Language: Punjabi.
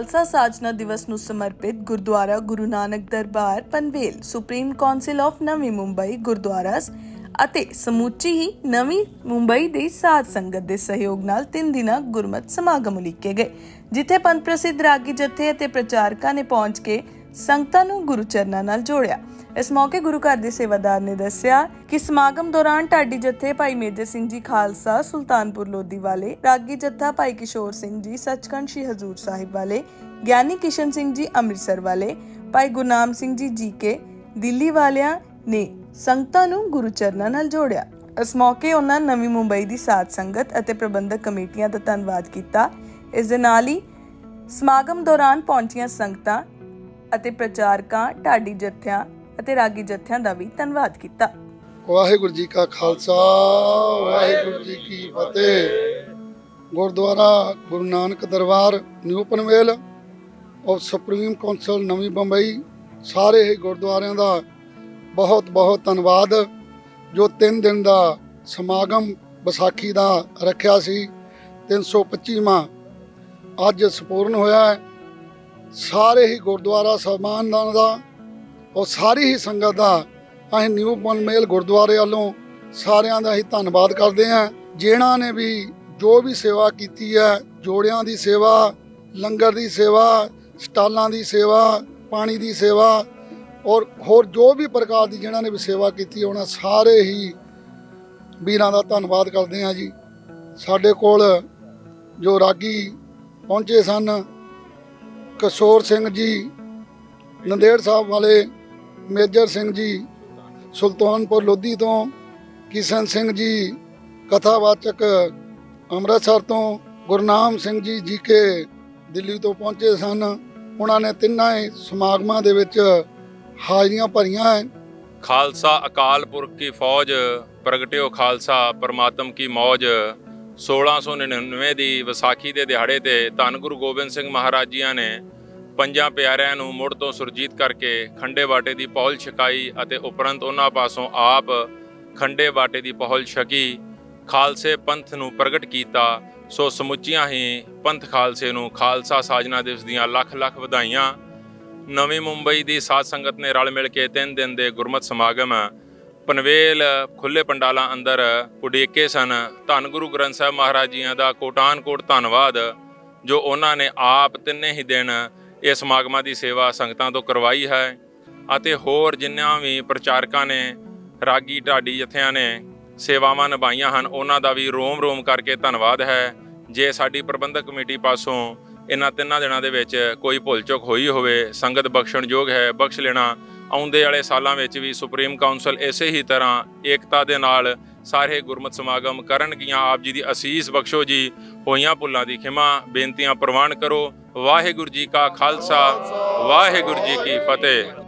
खालसा साजना दिवस ਨੂੰ समर्पित gurdwara Guru Nanak Darbar Panvel supreme council of Navi Mumbai गुरुद्वारास ਅਤੇ ਸਮੁੱਚੀ ਹੀ ਨਵੀਂ ਮੁੰਬਈ ਦੀ ਸਾਧ ਸੰਗਤ ਦੇ ਸਹਿਯੋਗ ਨਾਲ 3 ਦਿਨਾਂ ਗੁਰਮਤਿ ਸਮਾਗਮ ਉਲੀਕੇ ਗਏ, ਜਿੱਥੇ ਪੰਥ ਪ੍ਰਸਿੱਧ ਰਾਗੀ ਜਥੇ ਅਤੇ ਪ੍ਰਚਾਰਕਾਂ ਨੇ ਪਹੁੰਚ ਕੇ ਸੰਗਤਾਂ ਨੂੰ ਗੁਰੂ ਚਰਨਾਂ ਨਾਲ ਜੋੜਿਆ। इस मौके गुरु घर के सेवादार ने दस्सिया कि समागम दौरान ढाडी जत्थे भाई मेजर सिंह जी खालसा सुल्तानपुर लोधी वाले, रागी जत्था भाई किशोर सिंह जी सचखंड श्री हजूर साहिब वाले, ज्ञानी किशन सिंह जी अमृतसर वाले, भाई गुरनाम सिंह जी जीके दिल्ली वालियां ने संगतां नूं गुरु चरनां नाल जोड़िया। इस मौके उन्हां नवी मुंबई दी साध संगत अते प्रबंधक कमेटियां दा धन्नवाद कीता। इस दे नाल ही समागम दौरान पहुंचियां संगतां अते प्रचारकां ढाडी जत्थियां ਅਤੇ ਰਾਗੀ ਜਥਿਆਂ ਦਾ ਵੀ ਧੰਨਵਾਦ ਕੀਤਾ। ਵਾਹਿਗੁਰੂ ਜੀ ਕਾ ਖਾਲਸਾ ਵਾਹਿਗੁਰੂ ਜੀ ਕੀ ਫਤਿਹ। ਗੁਰਦੁਆਰਾ ਗੁਰੂ ਨਾਨਕ ਦਰਬਾਰ ਨਿਊ ਪਨਵੇਲ ਔਰ ਸੁਪਰੀਮ ਕਾਉਂਸਲ ਨਵੀਂ ਬੰਬਈ ਸਾਰੇ ਹੀ ਗੁਰਦੁਆਰਿਆਂ ਦਾ ਬਹੁਤ ਬਹੁਤ ਧੰਨਵਾਦ, ਜੋ 3 ਦਿਨ ਦਾ ਸਮਾਗਮ ਵਿਸਾਖੀ ਦਾ ਰੱਖਿਆ ਸੀ। 325ਵਾਂ ਅੱਜ ਸੰਪੂਰਨ ਹੋਇਆ ਹੈ। ਸਾਰੇ ਹੀ ਗੁਰਦੁਆਰਾ ਸਾਹਿਬਾਨਾਂ ਦਾ और सारी ही संगत का अं न्यू पनवेल गुरुद्वारे वालों सारियां दा ही धन्नवाद करते हैं, जिन्हां ने भी जो भी सेवा की है, जोड़ियां की सेवा, लंगर की सेवा, स्टालां की सेवा, पानी की सेवा और होर जो भी प्रकार की जिन्हां ने भी सेवा की, उन्होंने सारे ही वीरां दा धन्नवाद करते हैं जी। साडे कोल जो रागी पहुंचे सन, किशोर सिंह जी नंदेड़ साहब वाले, मेजर सिंह जी सुल्तानपुर लोधी तो, किशन सिंह जी कथावाचक अमृतसर तो, गुरनाम सिंह जी जीके दिल्ली तो पहुंचे सन। उन्होंने तिन्ना ही समागमां दे विच हाजरियां भरियां हैं। खालसा अकाल पुरख की फौज प्रगटियो खालसा परमात्म की मौज। 1699 ਦੀ ਵਿਸਾਖੀ ਦੇ ਦਿਹਾੜੇ ਤੇ ਧੰਨ ਗੁਰੂ ਗੋਬਿੰਦ ਸਿੰਘ ਮਹਾਰਾਜ ਜੀਆਂ ਨੇ ਪੰਜਾਂ ਪਿਆਰਿਆਂ ਨੂੰ ਮੁੜ ਤੋਂ ਸੁਰਜੀਤ ਕਰਕੇ ਖੰਡੇ ਬਾਟੇ ਦੀ ਪਹੁਲ ਛਕਾਈ ਅਤੇ ਉਪਰੰਤ ਉਹਨਾਂ ਪਾਸੋਂ ਆਪ ਖੰਡੇ ਬਾਟੇ ਦੀ ਪਹੁਲ ਛਕੀ ਖਾਲਸੇ ਪੰਥ ਨੂੰ ਪ੍ਰਗਟ ਕੀਤਾ। ਸੋ ਸਮੁੱਚੀਆਂ ਹੀ ਪੰਥ ਖਾਲਸੇ ਨੂੰ ਖਾਲਸਾ ਸਾਜਨਾ ਦਿਵਸ ਦੀਆਂ ਲੱਖ ਲੱਖ ਵਧਾਈਆਂ। ਨਵੀਂ ਮੁੰਬਈ ਦੀ ਸਾਧ ਸੰਗਤ ਨੇ ਰਲ ਮਿਲ ਕੇ 3 ਦਿਨ ਦੇ ਗੁਰਮਤਿ ਸਮਾਗਮ ਪਨਵੇਲ ਖੁੱਲ੍ਹੇ ਪੰਡਾਲਾਂ ਅੰਦਰ ਉਡੀਕੇ ਸਨ। ਧੰਨ ਗੁਰੂ ਗ੍ਰੰਥ ਸਾਹਿਬ ਮਹਾਰਾਜ ਜੀਆਂ ਦਾ ਕੋਟਾਨ ਕੋਟ ਧੰਨਵਾਦ, ਜੋ ਉਹਨਾਂ ਨੇ ਆਪ 3 ਹੀ ਦਿਨ ਇਹ ਸਮਾਗਮਾਂ ਦੀ ਸੇਵਾ ਸੰਗਤਾਂ ਤੋਂ ਕਰਵਾਈ ਹੈ ਅਤੇ ਹੋਰ ਜਿੰਨਿਆਂ ਵੀ ਪ੍ਰਚਾਰਕਾਂ ਨੇ, ਰਾਗੀ ਢਾਡੀ ਜਥਿਆਂ ਨੇ ਸੇਵਾਵਾਂ ਨਿਭਾਈਆਂ ਹਨ, ਉਹਨਾਂ ਦਾ ਵੀ ਰੋਮ ਰੋਮ ਕਰਕੇ ਧੰਨਵਾਦ ਹੈ। ਜੇ ਸਾਡੀ ਪ੍ਰਬੰਧਕ ਕਮੇਟੀ ਪਾਸੋਂ ਇਹਨਾਂ 3 ਦਿਨਾਂ ਦੇ ਵਿੱਚ ਕੋਈ ਭੁੱਲ ਚੁੱਕ ਹੋਈ ਹੋਵੇ, ਸੰਗਤ ਬਖਸ਼ਣਯੋਗ ਹੈ, ਬਖਸ਼ ਲੈਣਾ। ਆਉਂਦੇ ਵਾਲੇ ਸਾਲਾਂ ਵਿੱਚ ਵੀ ਸੁਪਰੀਮ ਕਾਉਂਸਲ ਇਸੇ ਹੀ ਤਰ੍ਹਾਂ ਏਕਤਾ ਦੇ ਨਾਲ ਸਾਰੇ ਗੁਰਮਤਿ ਸਮਾਗਮ ਕਰਨਗੀਆਂ। ਆਪ ਜੀ ਦੀ ਅਸੀਸ ਬਖਸ਼ੋ ਜੀ। ਹੋਈਆਂ ਭੁੱਲਾਂ ਦੀ ਖਿਮਾ, ਬੇਨਤੀਆਂ ਪ੍ਰਵਾਨ ਕਰੋ। ਵਾਹਿਗੁਰੂ ਜੀ ਕਾ ਖਾਲਸਾ ਵਾਹਿਗੁਰੂ ਜੀ ਕੀ ਫਤਿਹ।